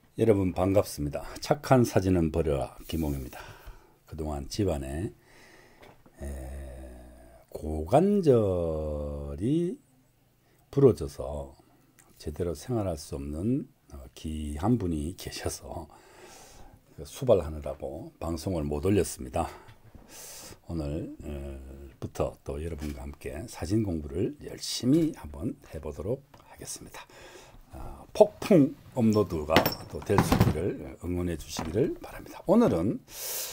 여러분 반갑습니다. 착한 사진은 버려라 김홍입니다. 그동안 집안에 고관절이 부러져서 제대로 생활할 수 없는 귀한 분이 계셔서 수발하느라고 방송을 못 올렸습니다. 오늘부터 또 여러분과 함께 사진 공부를 열심히 한번 해보도록 하겠습니다. 폭풍 업로드가 또 될 수 있기를 응원해 주시기를 바랍니다. 오늘은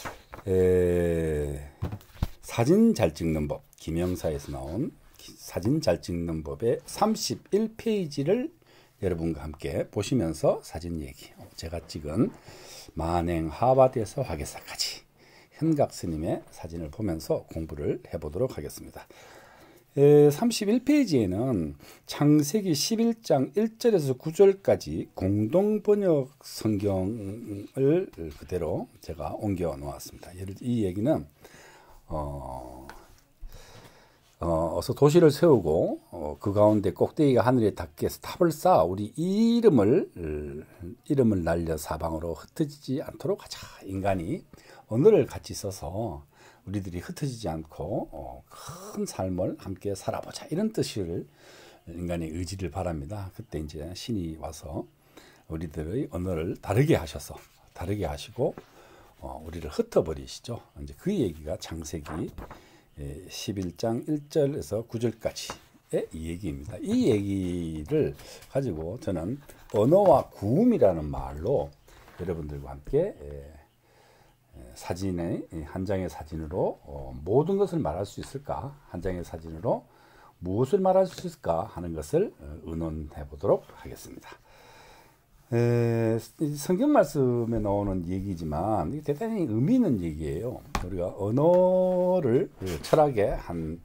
사진 잘 찍는 법, 김영사에서 나온 사진 잘 찍는 법의 31페이지를 여러분과 함께 보시면서 사진 얘기, 제가 찍은 만행 하바드에서 화개사까지 현각 스님의 사진을 보면서 공부를 해보도록 하겠습니다. 31페이지에는 창세기 11장 1절에서 9절까지 공동번역 성경을 그대로 제가 옮겨 놓았습니다. 이 얘기는 어서 도시를 세우고 그 가운데 꼭대기가 하늘에 닿게 해서 탑을 쌓아 우리 이름을 날려 사방으로 흩어지지 않도록 하자. 인간이 언어를 같이 써서 우리들이 흩어지지 않고 큰 삶을 함께 살아보자, 이런 뜻을 인간의 의지를 바랍니다. 그때 이제 신이 와서 우리들의 언어를 다르게 하시고 우리를 흩어버리시죠. 이제 그 얘기가 창세기 11장 1절에서 9절까지의 이 얘기입니다. 이 얘기를 가지고 저는 언어와 구음이라는 말로 여러분들과 함께 사진의 한 장의 사진으로 모든 것을 말할 수 있을까, 한 장의 사진으로 무엇을 말할 수 있을까 하는 것을 의논해 보도록 하겠습니다. 성경 말씀에 나오는 얘기지만 이게 대단히 의미 있는 얘기예요. 우리가 언어를 철학의 한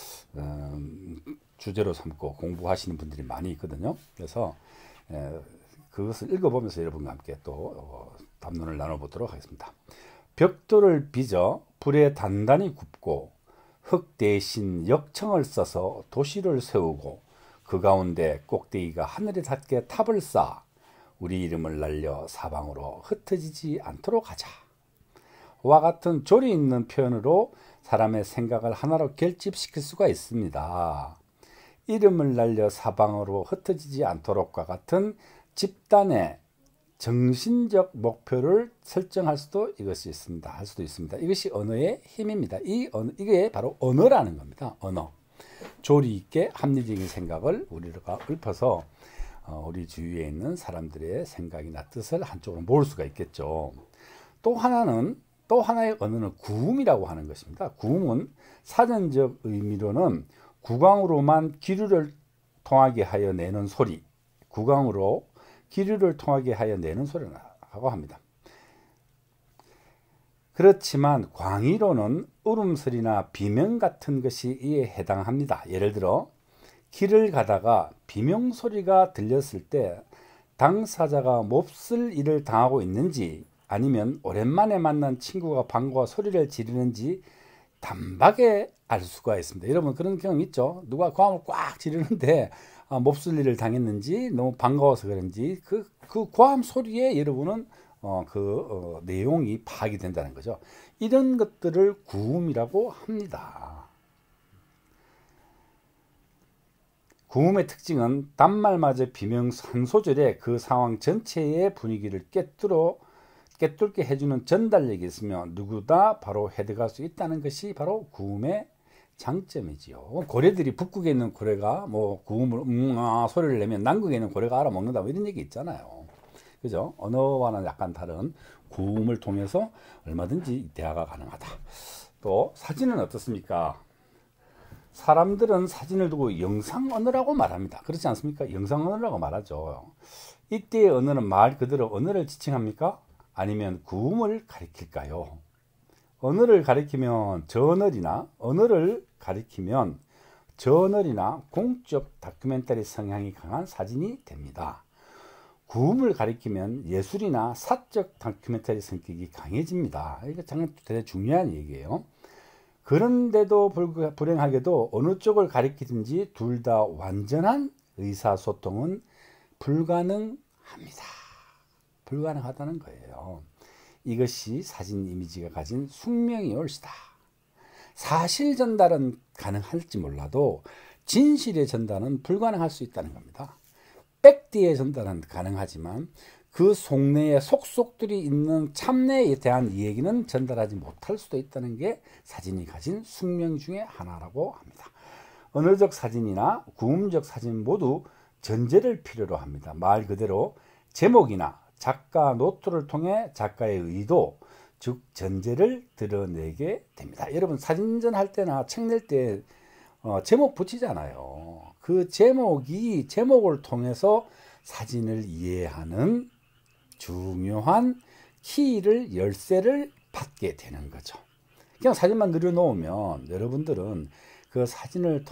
주제로 삼고 공부하시는 분들이 많이 있거든요. 그래서 그것을 읽어보면서 여러분과 함께 또 담론을 나눠보도록 하겠습니다. 벽돌을 빚어 불에 단단히 굽고 흙 대신 역청을 써서 도시를 세우고 그 가운데 꼭대기가 하늘에 닿게 탑을 쌓아 우리 이름을 날려 사방으로 흩어지지 않도록 하자. 와 같은 조리 있는 표현으로 사람의 생각을 하나로 결집시킬 수가 있습니다. 이름을 날려 사방으로 흩어지지 않도록과 같은 집단의 정신적 목표를 설정할 수도 할 수도 있습니다. 이것이 언어의 힘입니다. 이게 바로 언어라는 겁니다. 언어. 조리 있게 합리적인 생각을 우리가 읊어서 우리 주위에 있는 사람들의 생각이나 뜻을 한쪽으로 모을 수가 있겠죠. 또 하나의 언어는 구음이라고 하는 것입니다. 구음은 사전적 의미로는 구강으로만 기류를 통하게 하여 내는 소리, 구강으로 기류를 통하게 하여 내는 소리라고 합니다. 그렇지만 광의로는 울음소리나 비명 같은 것이 이에 해당합니다. 예를 들어 길을 가다가 비명소리가 들렸을 때 당사자가 몹쓸 일을 당하고 있는지 아니면 오랜만에 만난 친구가 반가워 소리를 지르는지 단박에 알 수가 있습니다. 여러분 그런 경험 있죠? 누가 고함을 꽉 지르는데 몹쓸 일을 당했는지 너무 반가워서 그런지 그 고함 소리에 여러분은 내용이 파악이 된다는 거죠. 이런 것들을 구음이라고 합니다. 구음의 특징은 단말마저 비명 한 소절에 그 상황 전체의 분위기를 꿰뚫게 해주는 전달력이 있으며 누구나 바로 해득할 수 있다는 것이 바로 구음의 장점이지요. 고래들이 북극에 있는 고래가 구음을 소리를 내면 남극에 있는 고래가 알아먹는다, 이런 얘기 있잖아요. 그죠? 언어와는 약간 다른 구음을 통해서 얼마든지 대화가 가능하다. 또 사진은 어떻습니까? 사람들은 사진을 두고 영상 언어라고 말합니다. 그렇지 않습니까? 영상 언어라고 말하죠. 이때의 언어는 말 그대로 언어를 지칭합니까? 아니면 구음을 가리킬까요? 언어를 가리키면 저널이나 공적 다큐멘터리 성향이 강한 사진이 됩니다. 구음을 가리키면 예술이나 사적 다큐멘터리 성격이 강해집니다. 이거 되게 중요한 얘기예요. 그런데도 불행하게도 어느 쪽을 가리키든지 둘 다 완전한 의사소통은 불가능합니다. 불가능하다는 거예요. 이것이 사진 이미지가 가진 숙명이 올시다. 사실 전달은 가능할지 몰라도 진실의 전달은 불가능할 수 있다는 겁니다. 백디의 전달은 가능하지만 그 속내에 속속들이 있는 참내에 대한 이야기는 전달하지 못할 수도 있다는 게 사진이 가진 숙명 중에 하나라고 합니다. 언어적 사진이나 구음적 사진 모두 전제를 필요로 합니다. 말 그대로 제목이나 작가 노트를 통해 작가의 의도, 즉 전제를 드러내게 됩니다. 여러분 사진전 할 때나 책 낼 때 제목 붙이잖아요. 그 제목을 통해서 사진을 이해하는 중요한 키를 열쇠를 받게 되는 거죠. 그냥 사진만 늘여놓으면 여러분들은 그 사진만을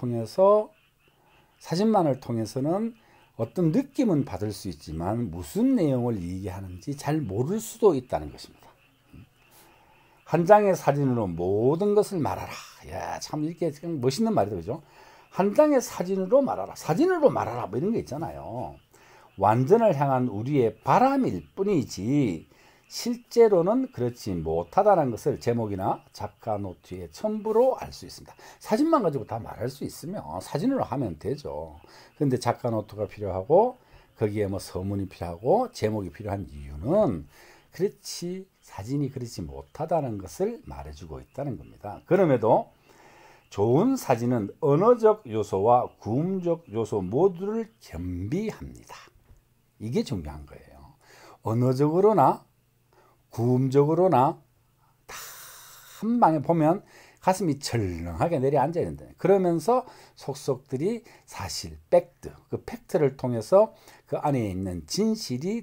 통해서는 어떤 느낌은 받을 수 있지만 무슨 내용을 얘기하는지 잘 모를 수도 있다는 것입니다. 한 장의 사진으로 모든 것을 말하라. 야, 참 이렇게 멋있는 말이죠, 그죠? 한 장의 사진으로 말하라. 사진으로 말하라. 뭐 이런 게 있잖아요. 완전을 향한 우리의 바람일 뿐이지 실제로는 그렇지 못하다는 것을 제목이나 작가 노트의 첨부로 알 수 있습니다. 사진만 가지고 다 말할 수 있으면 사진으로 하면 되죠. 그런데 작가 노트가 필요하고 거기에 뭐 서문이 필요하고 제목이 필요한 이유는 그렇지 사진이 그렇지 못하다는 것을 말해주고 있다는 겁니다. 그럼에도 좋은 사진은 언어적 요소와 구음적 요소 모두를 겸비합니다. 이게 중요한 거예요. 언어적으로나 구음적으로나 다 한 방에 보면 가슴이 철렁하게 내려앉아 있는데 그러면서 속속들이 사실 팩트, 그 팩트를 통해서 그 안에 있는 진실이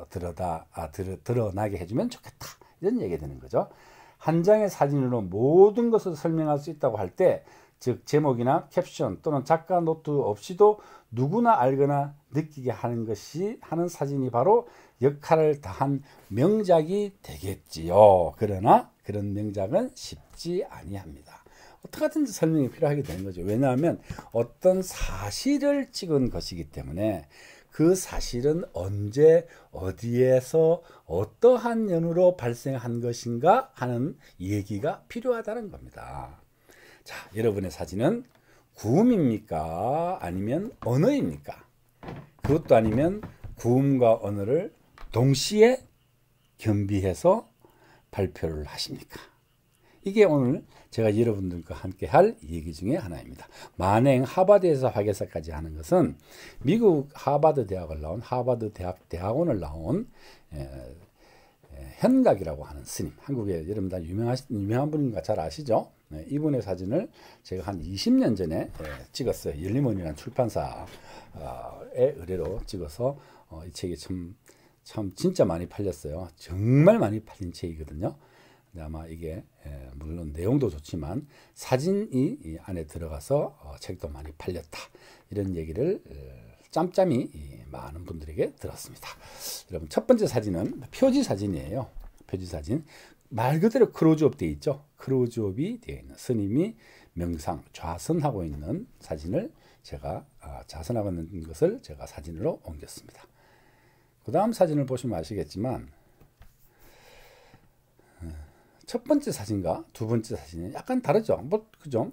드러나게 해주면 좋겠다. 이런 얘기가 되는 거죠. 한 장의 사진으로 모든 것을 설명할 수 있다고 할 때, 즉 제목이나 캡션 또는 작가 노트 없이도 누구나 알거나 느끼게 하는 사진이 바로 역할을 다한 명작이 되겠지요. 그러나 그런 명작은 쉽지 아니합니다. 어떻게 하든지 설명이 필요하게 되는 거죠. 왜냐하면 어떤 사실을 찍은 것이기 때문에 그 사실은 언제 어디에서 어떠한 연유로 발생한 것인가 하는 얘기가 필요하다는 겁니다. 자, 여러분의 사진은 구음입니까? 아니면 언어입니까? 그것도 아니면 구음과 언어를 동시에 겸비해서 발표를 하십니까? 이게 오늘 제가 여러분들과 함께 할 얘기 중에 하나입니다. 만행 하버드에서 학예사까지 하는 것은 미국 하버드 대학을 나온 하버드 대학원을 나온 현각이라고 하는 스님, 한국에 여러분 다 유명한 분인가 잘 아시죠? 이분의 사진을 제가 한 20년 전에 찍었어요. 열리먼이라는 출판사의 의뢰로 찍어서 이 책이 참 진짜 많이 팔렸어요. 정말 많이 팔린 책이거든요. 아마 이게 물론 내용도 좋지만 사진이 이 안에 들어가서 책도 많이 팔렸다. 이런 얘기를 짬짬이 많은 분들에게 들었습니다. 여러분 첫 번째 사진은 표지 사진이에요. 표지 사진. 말 그대로 클로즈업 되어 있죠. 클로즈업이 되어 있는 스님이 명상, 좌선하고 있는 사진을 제가 좌선하고 있는 것을 제가 사진으로 옮겼습니다. 그 다음 사진을 보시면 아시겠지만 첫 번째 사진과 두 번째 사진은 약간 다르죠. 뭐 그죠?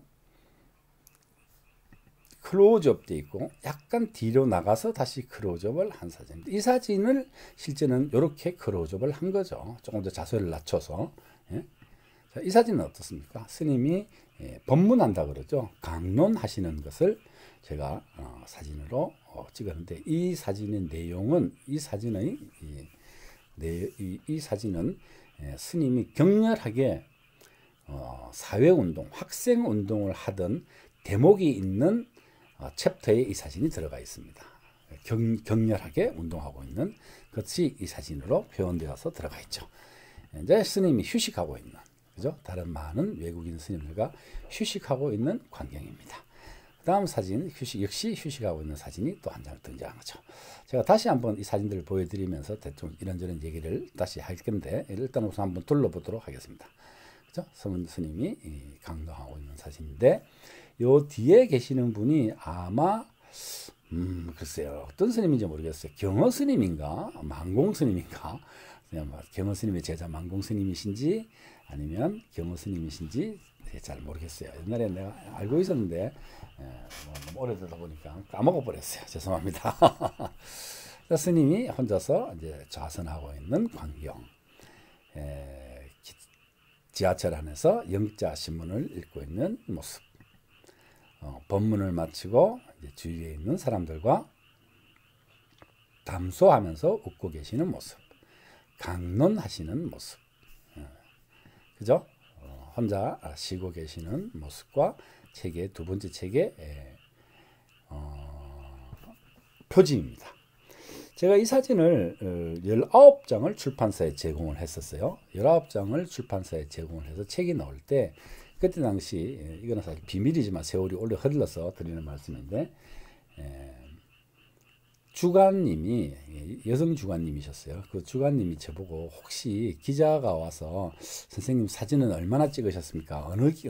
클로즈업 되어 있고 약간 뒤로 나가서 다시 클로즈업을 한 사진입니다. 이 사진을 실제는 이렇게 클로즈업을 한 거죠. 조금 더 자세를 낮춰서. 예? 자, 이 사진은 어떻습니까? 스님이 법문한다 그러죠. 강론하시는 것을 제가 사진으로 찍었는데 이 사진의 내용은 이 사진은 스님이 격렬하게 사회운동, 학생운동을 하던 대목이 있는 챕터에 이 사진이 들어가 있습니다. 격렬하게 운동하고 있는 것이 이 사진으로 표현되어서 들어가 있죠. 이제 스님이 휴식하고 있는, 그죠? 다른 많은 외국인 스님들과 휴식하고 있는 광경입니다. 그 다음 사진, 역시 휴식하고 있는 사진이 또 한 장 등장하죠. 제가 다시 한번 이 사진들을 보여드리면서 대충 이런저런 얘기를 다시 할 건데, 일단 우선 한번 둘러보도록 하겠습니다. 그죠? 서문 스님이 강도하고 있는 사진인데, 요 뒤에 계시는 분이 아마 글쎄요. 어떤 스님인지 모르겠어요. 경허 스님인가? 망공 스님인가? 그냥 뭐 경허 스님의 제자 망공 스님이신지 아니면 경허 스님이신지 잘 모르겠어요. 옛날에 내가 알고 있었는데 너무 오래되다 보니까 까먹어 버렸어요. 죄송합니다. 스님이 혼자서 이제 좌선하고 있는 광경, 지하철 안에서 영자 신문을 읽고 있는 모습, 법문을 마치고 이제 주위에 있는 사람들과 담소하면서 웃고 계시는 모습, 강론하시는 모습, 그죠? 혼자 쉬고 계시는 모습과 책의 두 번째 책의 표지입니다. 제가 이 사진을 19장을 출판사에 제공을 했었어요. 19장을 출판사에 제공을 해서 책이 나올 때 그때 당시 이거는 사실 비밀이지만 세월이 오래 흘러서 드리는 말씀인데 주관님이 여성 주관님이셨어요. 그 주관님이 저보고 혹시 기자가 와서 선생님 사진은 얼마나 찍으셨습니까?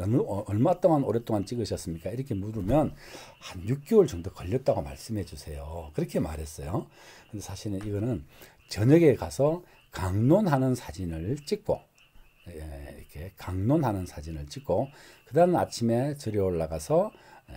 얼마 동안 오랫동안 찍으셨습니까? 이렇게 물으면 한 6개월 정도 걸렸다고 말씀해 주세요. 그렇게 말했어요. 근데 사실은 이거는 저녁에 가서 강론하는 사진을 찍고 이렇게 강론하는 사진을 찍고 그 다음 아침에 절에 올라가서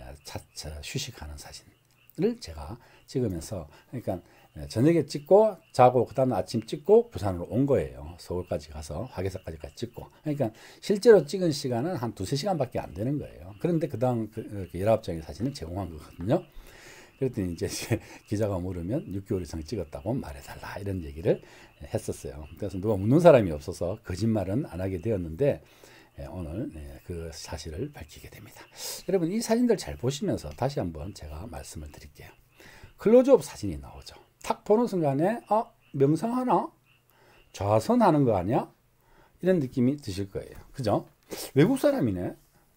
차차 휴식하는 사진을 제가 찍으면서 그러니까 저녁에 찍고 자고 그 다음 아침 찍고 부산으로 온 거예요. 서울까지 가서 화계사까지 찍고 그러니까 실제로 찍은 시간은 한 2-3시간밖에 안 되는 거예요. 그런데 그 다음 19장의 사진을 제공한 거거든요. 그랬더니 이제 기자가 물으면 6개월 이상 찍었다고 말해달라 이런 얘기를 했었어요. 그래서 누가 묻는 사람이 없어서 거짓말은 안 하게 되었는데 오늘 그 사실을 밝히게 됩니다. 여러분 이 사진들 잘 보시면서 다시 한번 제가 말씀을 드릴게요. 클로즈업 사진이 나오죠. 탁 보는 순간에 명상하나? 좌선하는 거 아니야? 이런 느낌이 드실 거예요. 그죠? 외국 사람이네.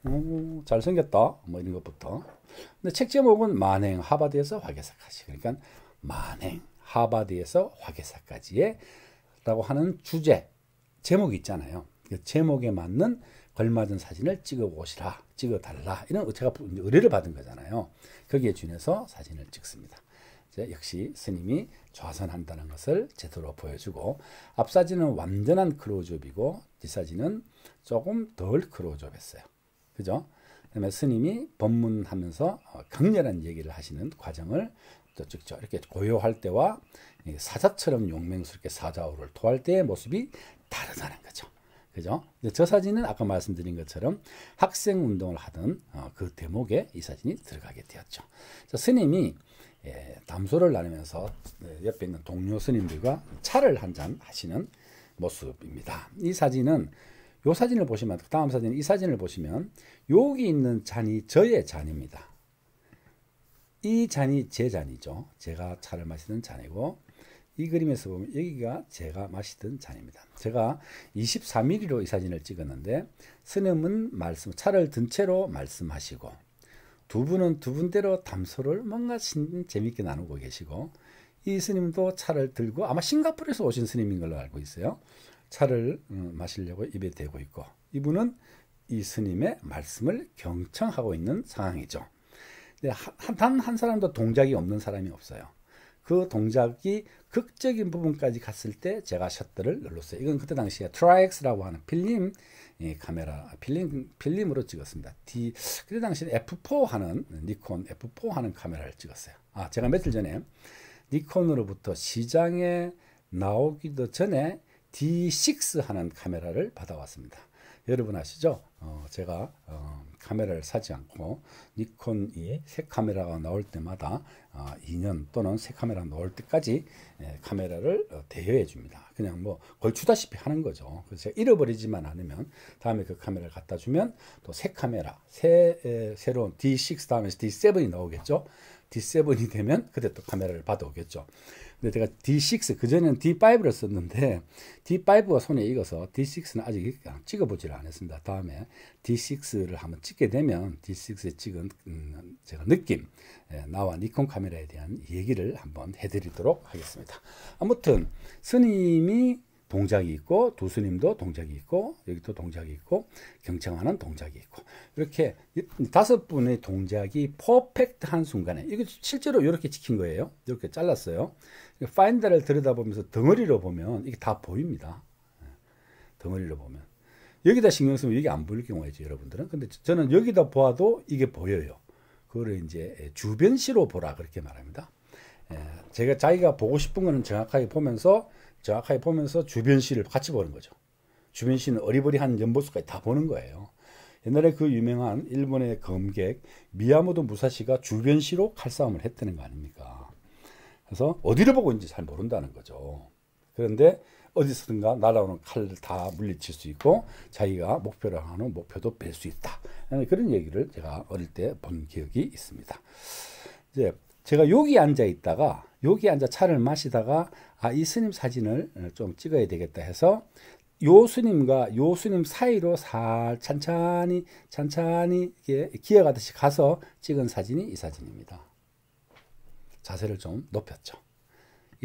잘생겼다. 뭐 이런 것부터. 근데 책 제목은 만행 하바드에서 화계사까지. 그러니까 만행 하바드에서 화계사까지의 라고 하는 주제 제목이 있잖아요. 그 제목에 맞는 걸맞은 사진을 찍어 오시라, 찍어 달라. 이런 제가 의뢰를 받은 거잖아요. 거기에 준해서 사진을 찍습니다. 역시 스님이 좌선한다는 것을 제대로 보여주고 앞 사진은 완전한 클로즈업이고 뒷 사진은 조금 덜 클로즈업했어요. 그죠? 그다음에 스님이 법문하면서 강렬한 얘기를 하시는 과정을 또 찍죠. 이렇게 고요할 때와 사자처럼 용맹스럽게 사자우를 토할 때의 모습이 다르다는 거죠. 그죠? 저 사진은 아까 말씀드린 것처럼 학생 운동을 하던 그 대목에 이 사진이 들어가게 되었죠. 스님이 담소를 나누면서 옆에 있는 동료 스님들과 차를 한잔 하시는 모습입니다. 이 사진은 이 사진을 보시면 다음 사진 이 사진을 보시면 여기 있는 잔이 저의 잔입니다. 이 잔이 제 잔이죠. 제가 차를 마시던 잔이고 이 그림에서 보면 여기가 제가 마시던 잔입니다. 제가 23mm로 이 사진을 찍었는데 스님은 차를 든 채로 말씀하시고 두 분은 두 분대로 담소를 뭔가 재밌게 나누고 계시고 이 스님도 차를 들고 아마 싱가포르에서 오신 스님인 걸로 알고 있어요. 차를 마시려고 입에 대고 있고 이분은 이 스님의 말씀을 경청하고 있는 상황이죠. 단 한 사람도 동작이 없는 사람이 없어요. 그 동작이 극적인 부분까지 갔을 때 제가 셔터를 눌렀어요. 이건 그때 당시에 트라이엑스라고 하는 필름 카메라, 필름으로 찍었습니다. 그때 당시에 F4 하는, 니콘 F4 하는 카메라를 찍었어요. 제가 며칠 전에 니콘으로부터 시장에 나오기도 전에 D6 하는 카메라를 받아왔습니다. 여러분 아시죠? 제가 카메라를 사지 않고 니콘이 새 카메라가 나올 때마다 2년 또는 새 카메라가 나올 때까지 카메라를 대여해 줍니다. 그냥 뭐 거의 주다시피 하는 거죠. 그래서 제가 잃어버리지만 않으면 다음에 그 카메라를 갖다 주면 또 새 카메라, 새로운 D6 다음에 D7이 나오겠죠. D7이 되면 그때 또 카메라를 받아오겠죠. 근데 제가 D6, 그전에는 D5를 썼는데 D5가 손에 익어서 D6는 아직 찍어보지를 않았습니다. 다음에 D6를 한번 찍게 되면 D6에 찍은 제가 느낌, 나와 니콘 카메라에 대한 얘기를 한번 해드리도록 하겠습니다. 아무튼 스님이 동작이 있고 두 스님도 동작이 있고 여기도 동작이 있고 경청하는 동작이 있고 이렇게 5분의 동작이 퍼펙트한 순간에 이거 실제로 이렇게 찍힌 거예요. 이렇게 잘랐어요. 파인더를 들여다보면서 덩어리로 보면 이게 다 보입니다. 덩어리로 보면 여기다 신경 쓰면 이게 안 보일 경우가 있죠, 여러분들은. 근데 저는 여기다 보아도 이게 보여요. 그거를 이제 주변시로 보라 그렇게 말합니다. 제가 자기가 보고 싶은 거는 정확하게 보면서 주변시를 같이 보는 거죠. 주변시는 어리버리한 연보수까지 다 보는 거예요. 옛날에 그 유명한 일본의 검객 미야모토 무사시가 주변시로 칼싸움을 했다는 거 아닙니까? 그래서 어디를 보고 있는지 잘 모른다는 거죠. 그런데 어디서든가 날아오는 칼을 다 물리칠 수 있고 자기가 목표로 하는 목표도 뺄 수 있다. 그런 얘기를 제가 어릴 때 본 기억이 있습니다. 이제 제가 여기 앉아 있다가 여기 앉아 차를 마시다가 이 스님 사진을 좀 찍어야 되겠다 해서 요 스님과 요 스님 사이로 천천히 기어가듯이 가서 찍은 사진이 이 사진입니다. 자세를 좀 높였죠. 이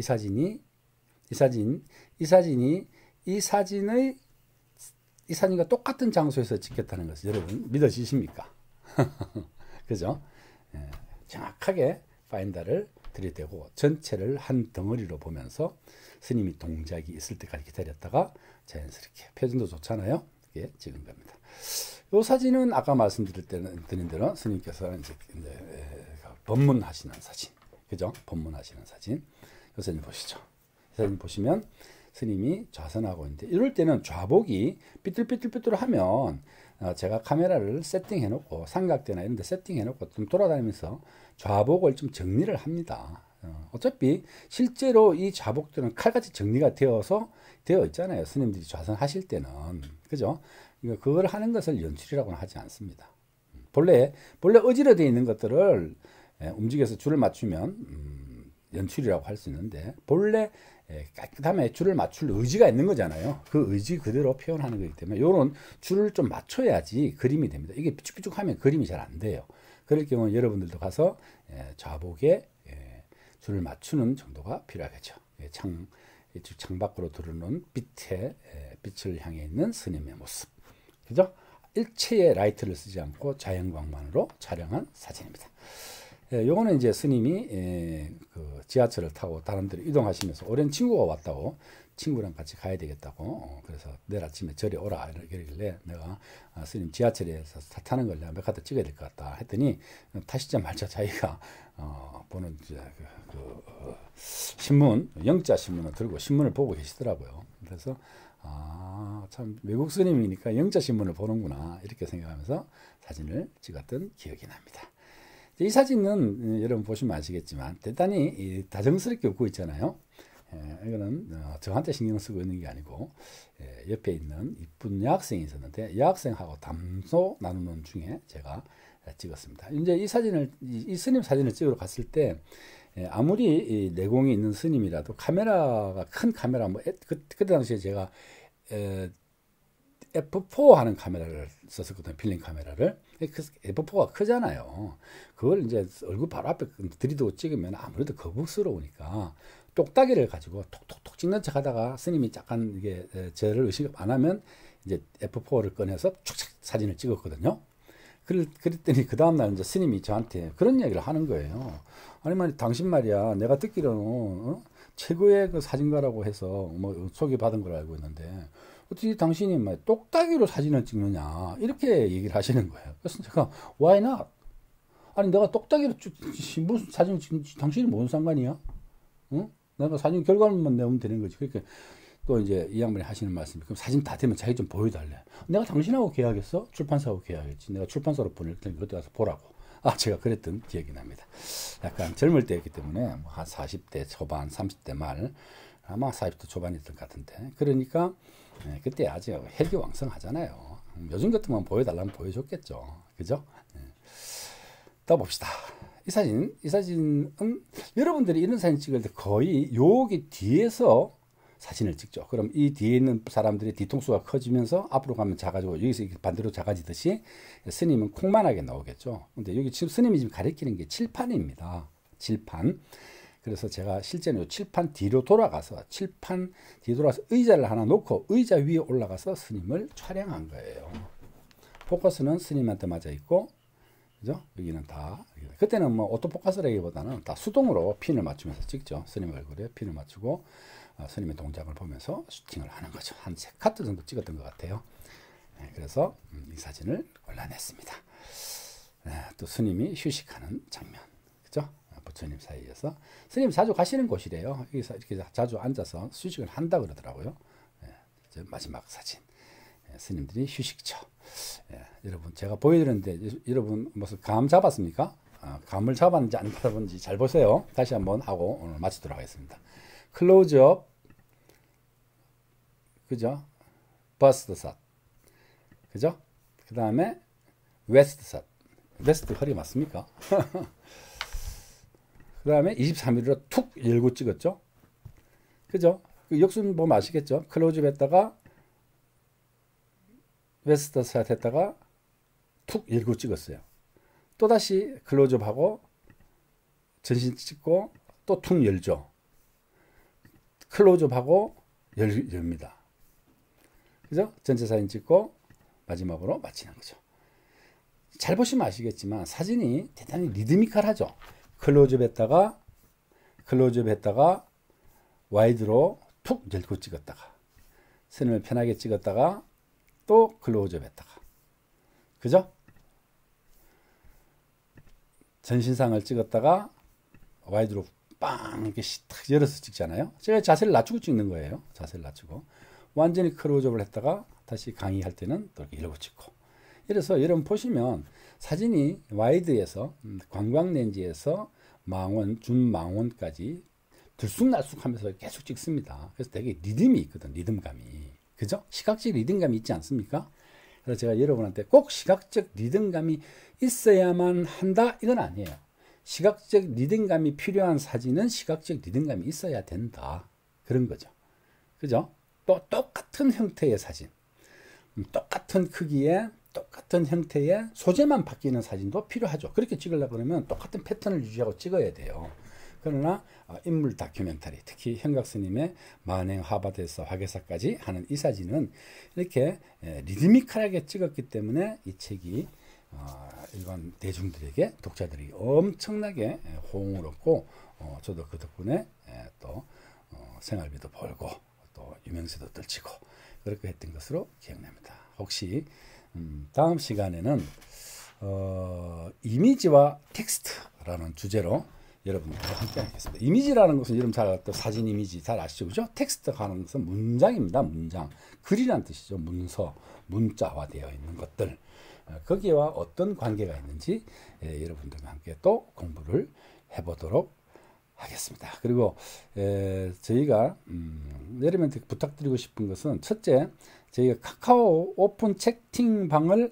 사진과 똑같은 장소에서 찍혔다는 것을 여러분 믿어지십니까? 그죠? 정확하게 파인더를 들이대고 전체를 한 덩어리로 보면서 스님이 동작이 있을 때까지 기다렸다가 자연스럽게 표정도 좋잖아요. 이게 찍은 겁니다. 이 사진은 아까 말씀드린 대로 스님께서 이제 법문하시는 사진, 그죠? 법문하시는 사진. 이 사진 보시죠. 이 사진 보시면 스님이 좌선하고 있는데 이럴 때는 좌복이 삐뚤삐뚤삐뚤하면 제가 카메라를 세팅해 놓고 삼각대나 이런 데 세팅해 놓고 좀 돌아다니면서 좌복을 좀 정리를 합니다. 어차피 실제로 이 좌복들은 칼같이 정리가 되어 있잖아요. 스님들이 좌선하실 때는. 그죠? 그걸 하는 것을 연출이라고는 하지 않습니다. 본래 어지러져 있는 것들을 움직여서 줄을 맞추면 연출이라고 할 수 있는데 본래 깨끗하면 줄을 맞출 의지가 있는 거잖아요. 그 의지 그대로 표현하는 거기 때문에 이런 줄을 좀 맞춰야지 그림이 됩니다. 이게 삐죽삐죽하면 그림이 잘 안 돼요. 그럴 경우는 여러분들도 가서 좌복에 줄을 맞추는 정도가 필요하겠죠. 창밖으로 들어오는 빛을 향해 있는 스님의 모습. 그죠? 일체의 라이트를 쓰지 않고 자연광만으로 촬영한 사진입니다. 요거는 이제 스님이 그 지하철을 타고 다른 데로 이동하시면서 오랜 친구가 왔다고 친구랑 같이 가야 되겠다고 그래서 내일 아침에 절에 오라 이러길래 내가 스님 지하철에서 타는 걸 내가 몇 카드 찍어야 될 것 같다 했더니 타시자마자 자기가 보는 신문 영자 신문을 들고 신문을 보고 계시더라고요. 그래서 참 외국 스님이니까 영자 신문을 보는구나 이렇게 생각하면서 사진을 찍었던 기억이 납니다. 이 사진은 여러분 보시면 아시겠지만 대단히 다정스럽게 웃고 있잖아요. 이거는 저한테 신경 쓰고 있는 게 아니고 옆에 있는 이쁜 여학생이 있었는데 여학생하고 담소 나누는 중에 제가 찍었습니다. 이제 이 스님 사진을 찍으러 갔을 때 아무리 내공이 있는 스님이라도 카메라가 큰 카메라 그때 당시에 제가 F4 하는 카메라를 썼었거든요. 필름 카메라를. F4가 크잖아요. 그걸 이제 얼굴 바로 앞에 들이대고 찍으면 아무래도 거북스러우니까 똑딱이를 가지고 톡톡톡 찍는 척 하다가 스님이 약간 이게 저를 의식 안 하면 이제 F4를 꺼내서 축착 사진을 찍었거든요. 그랬더니 그 다음날 이제 스님이 저한테 그런 얘기를 하는 거예요. 아니 말이 당신 말이야 내가 듣기로는 최고의 그 사진가라고 해서 뭐 소개받은 걸 알고 있는데 어떻게 당신이 막 똑딱이로 사진을 찍느냐 이렇게 얘기를 하시는 거예요. 그래서 제가 why not? 아니 내가 똑딱이로 무슨 사진을 찍는지 당신이 뭔 상관이야? 응? 내가 사진 결과물만 내면 되는 거지. 그러니까 또 이제 이 양반이 하시는 말씀이 그럼 사진 다 되면 자기 좀 보여달래. 내가 당신하고 계약했어? 출판사하고 계약했지. 내가 출판사로 보낼 테니까 그때 가서 보라고. 제가 그랬던 기억이 납니다. 약간 젊을 때였기 때문에 한 40대 초반, 30대 말 아마 40대 초반이었던 것 같은데 그러니까 그때 아주 혈기왕성하잖아요. 요즘 같으면 보여달라면 보여줬겠죠. 그죠? 또 봅시다. 이 사진은 여러분들이 이런 사진 찍을 때 거의 여기 뒤에서 사진을 찍죠. 그럼 이 뒤에 있는 사람들의 뒤통수가 커지면서 앞으로 가면 작아지고 여기서 반대로 작아지듯이 스님은 콩만하게 나오겠죠. 근데 여기 지금 스님이 지금 가리키는 게 칠판입니다. 칠판. 그래서 제가 실제로 칠판 뒤로 돌아가서 의자를 하나 놓고 의자 위에 올라가서 스님을 촬영한 거예요. 포커스는 스님한테 맞아 있고, 그죠? 여기는 다, 그때는 뭐 오토포커스라기보다는 다 수동으로 핀을 맞추면서 찍죠. 스님 얼굴에 핀을 맞추고 스님의 동작을 보면서 슈팅을 하는 거죠. 한 3카트 정도 찍었던 것 같아요. 네, 그래서 이 사진을 골라냈습니다. 네, 또 스님이 휴식하는 장면, 그죠? 부처님 사이에서 스님 자주 가시는 곳이래요. 여기서 이렇게 자주 앉아서 휴식을 한다 그러더라고요. 네, 마지막 사진. 스님들이 휴식처. 여러분 제가 보여드렸는데 여러분 무슨 감 잡았습니까? 감을 잡았는지 안 잡았는지 잘 보세요. 다시 한번 하고 오늘 마치도록 하겠습니다. 클로즈업, 그죠? 버스트 샷, 그죠? 그 다음에 웨스트 샷. 웨스트 허리 맞습니까? 그 다음에 23mm로 툭 열고 찍었죠? 그죠? 그 역순 보면 아시겠죠? 클로즈업 했다가 웨스트 샷 했다가 툭 열고 찍었어요. 또다시 클로즈업하고 전신 찍고 또 툭 열죠. 클로즈업하고 엽니다. 그죠? 전체 사진 찍고 마지막으로 마치는 거죠. 잘 보시면 아시겠지만 사진이 대단히 리드미컬하죠. 클로즈업 했다가 와이드로 툭 열고 찍었다가 스님을 편하게 찍었다가 또 클로즈업 했다가, 그죠? 전신상을 찍었다가 와이드로 빵 이렇게 탁 열어서 찍잖아요. 제가 자세를 낮추고 찍는 거예요. 자세를 낮추고 완전히 클로즈업을 했다가 다시 강의할 때는 또 이렇게 열고 찍고. 이래서 여러분 보시면 사진이 와이드에서 관광 렌즈에서 망원, 준망원까지 들쑥날쑥하면서 계속 찍습니다. 그래서 되게 리듬이 있거든, 리듬감이. 그죠? 시각적 리듬감이 있지 않습니까? 그래서 제가 여러분한테 꼭 시각적 리듬감이 있어야만 한다, 이건 아니에요. 시각적 리듬감이 필요한 사진은 시각적 리듬감이 있어야 된다, 그런 거죠. 그죠? 또 똑같은 형태의 사진, 똑같은 크기에 똑같은 형태의 소재만 바뀌는 사진도 필요하죠. 그렇게 찍으려고 그러면 똑같은 패턴을 유지하고 찍어야 돼요. 그러나 인물 다큐멘터리, 특히 현각 스님의 만행 하바드에서 화계사까지 하는 이 사진은 이렇게 리드미컬하게 찍었기 때문에 이 책이 일반 대중들에게, 독자들이 엄청나게 호응을 얻고 저도 그 덕분에 또 생활비도 벌고 또 유명세도 떨치고 그렇게 했던 것으로 기억납니다. 혹시 다음 시간에는 이미지와 텍스트라는 주제로 여러분들과 함께 하겠습니다. 이미지라는 것은 여러분 잘 사진 이미지 잘 아시죠? 그죠? 텍스트가 하는 것은 문장입니다. 문장. 글이란 뜻이죠. 문서, 문자화되어 있는 것들. 거기와 어떤 관계가 있는지 여러분들과 함께 또 공부를 해보도록 하겠습니다. 그리고 저희가 여러분한테 부탁드리고 싶은 것은, 첫째, 저희가 카카오 오픈 채팅방을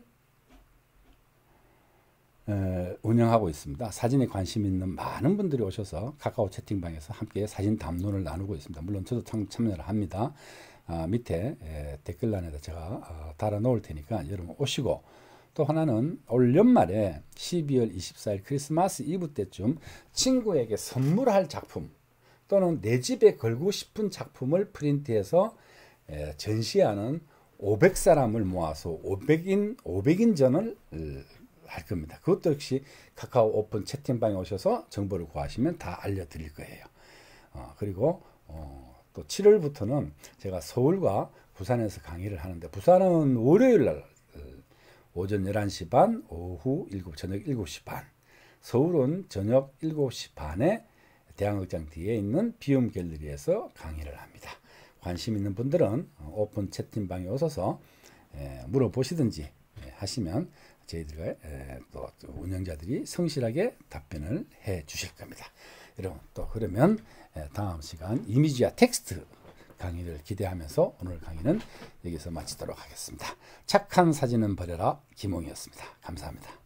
운영하고 있습니다. 사진에 관심 있는 많은 분들이 오셔서 카카오 채팅방에서 함께 사진 담론을 나누고 있습니다. 물론 저도 참여를 합니다. 밑에 댓글란에다 제가 달아 놓을 테니까 여러분 오시고, 또 하나는 올 연말에 12월 24일 크리스마스 이브 때쯤 친구에게 선물할 작품 또는 내 집에 걸고 싶은 작품을 프린트해서 전시하는 500사람을 모아서 500인전을 할 겁니다. 그것도 역시 카카오 오픈 채팅방에 오셔서 정보를 구하시면 다 알려드릴 거예요. 그리고 또 7월부터는 제가 서울과 부산에서 강의를 하는데, 부산은 월요일 날 오전 11시 반, 오후 7시, 저녁 7시 반, 서울은 저녁 7시 반에 대학극장 뒤에 있는 비움 갤러리에서 강의를 합니다. 관심 있는 분들은 오픈 채팅방에 오셔서 물어보시든지 하시면 저희들과 또 운영자들이 성실하게 답변을 해 주실 겁니다. 여러분, 또 그러면 다음 시간 이미지와 텍스트 강의를 기대하면서 오늘 강의는 여기서 마치도록 하겠습니다. 착한 사진은 버려라, 김홍이었습니다. 감사합니다.